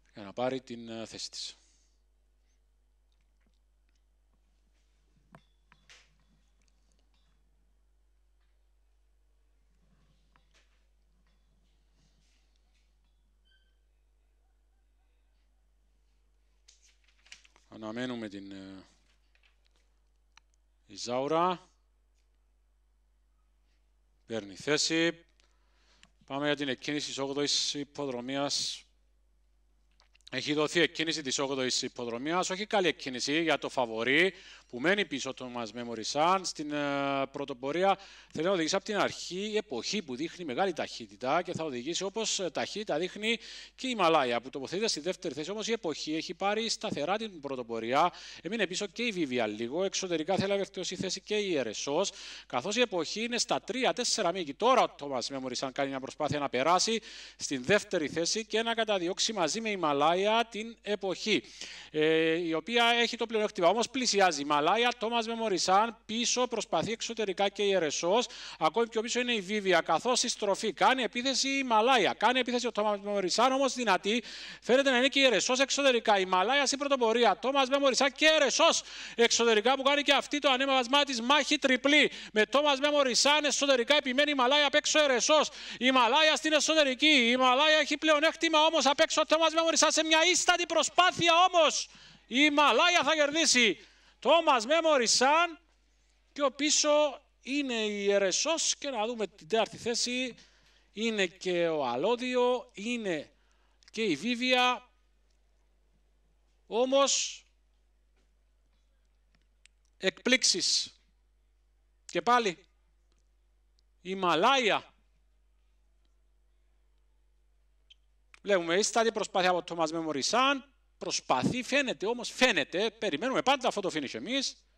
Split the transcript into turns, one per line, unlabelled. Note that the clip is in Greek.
για να πάρει την θέση της. Αναμένουμε την Ιζάουρα. Παίρνει θέση. Πάμε για την εκκίνηση της 8ης υποδρομίας. Έχει δοθεί εκκίνηση της 8ης υποδρομίας. Όχι καλή εκκίνηση για το φαβορί που μένει πίσω το Μας Μεμορισάν στην πρωτοπορία. Θέλει να οδηγήσει από την αρχή η εποχή που δείχνει μεγάλη ταχύτητα και θα οδηγήσει όπως ταχύτητα δείχνει και η Μαλάια που τοποθετείται στη δεύτερη θέση. Όμως η εποχή έχει πάρει σταθερά την πρωτοπορία. Έμεινε πίσω και η Βίβια λίγο. Εξωτερικά θέλει να βελτιώσει θέση και η Ερεσός. Καθώς η εποχή είναι στα 3-4 μήκη. Τώρα ο Μας Μεμορισάν κάνει μια προσπάθεια να περάσει στην δεύτερη θέση και να καταδιώξει μαζί με η Μαλάια την εποχή. Η οποία έχει το πλεονέκτημα. Όμως πλησιάζει η Μαλάια, Τόμας Μεμορισάν πίσω, προσπαθεί εξωτερικά και η Ερεσός. Ακόμη πιο πίσω είναι η Βίβια. Καθώς η στροφή κάνει επίθεση η Μαλάια. Κάνει επίθεση ο Τόμας Μεμορισάν, όμως δυνατή. Φαίνεται να είναι και η Ερεσός εξωτερικά. Η Μαλάια στην πρωτοπορία. Τόμας Μεμορισάν και Ερεσός εξωτερικά που κάνει και αυτή το ανέβασμά της μάχη τριπλή. Με Τόμας Μεμορισάν εσωτερικά επιμένει η Μαλάια απ' έξω Ερεσός. Η Μαλάια στην εσωτερική. Η Μαλάια έχει πλεονέκτημα όμως απ' έξω ο Τόμας Μεμορισάν σε μια ίστατη προσπάθεια όμως. Η Μαλάια θα κερδίσει. Τόμας Μεμορισάν και ο πίσω είναι η Ερεσός και να δούμε την τέταρτη θέση. Είναι και ο Αλόδιο, είναι και η Βίβια. Όμως εκπλήξεις. Και πάλι η Μαλάια. Βλέπουμε ίστατη προσπάθεια από Τόμας Μεμορισάν. Προσπαθεί, φαίνεται όμως, περιμένουμε πάντα αυτό το finish εμείς.